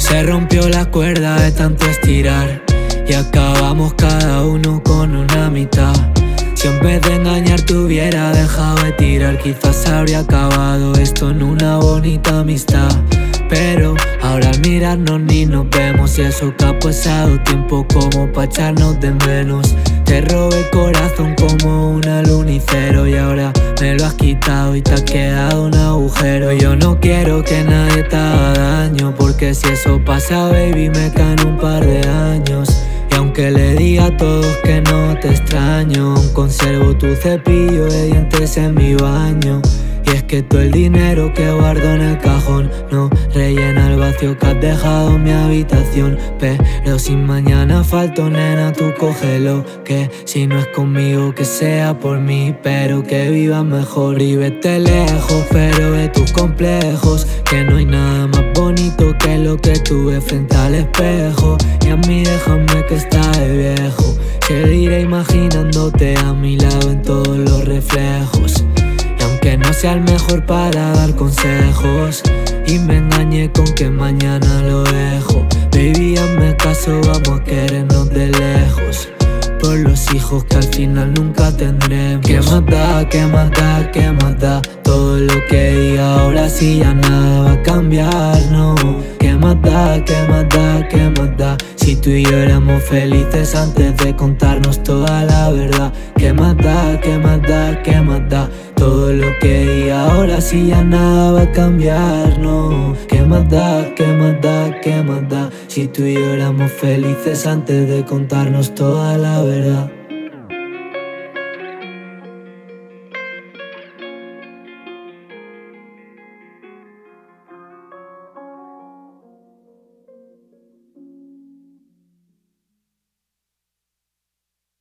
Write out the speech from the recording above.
Se rompió la cuerda de tanto estirar y acabamos cada uno con una mitad. Si en vez de engañar te hubiera dejado de tirar, quizás habría acabado esto en una bonita amistad. Pero ahora al mirarnos ni nos vemos, y eso que ha pasado tiempo como pa' echarnos de menos. Te robé el corazón como un lunicero y ahora me lo has quitado y te ha quedado un agujero. Yo no quiero que nadie te haga daño, porque si eso pasa, baby, me caen un par de años. Y aunque le diga a todos que no te extraño, aún conservo tu cepillo de dientes en mi baño. Y es que todo el dinero que guardo en el cajón no rellena el vacío que has dejado en mi habitación. Pero si mañana falto, nena, tú cógelo, que si no es conmigo que sea por mí, pero que vivas mejor. Y vete lejos, pero de tus complejos, que no hay nada más bonito que lo que tuve frente al espejo. Y a mí déjame que está de viejo, seguiré imaginándote a mi lado en todos los reflejos. Que no sea el mejor para dar consejos y me engañé con que mañana lo dejo. Baby, hazme caso, vamos a querernos de lejos, por los hijos que al final nunca tendremos. ¿Qué más da, qué más da, qué más da? Todo lo que diga ahora sí ya nada va a cambiar, no. ¿Qué más da, qué más da, qué más da? Si tú y yo éramos felices antes de contarnos toda la verdad. ¿Qué más da, qué más da, qué más da? Todo lo que diga ahora sí ya nada va a cambiar, no. ¿Qué más da, qué más da, qué más da? Si tú y yo éramos felices antes de contarnos toda la verdad.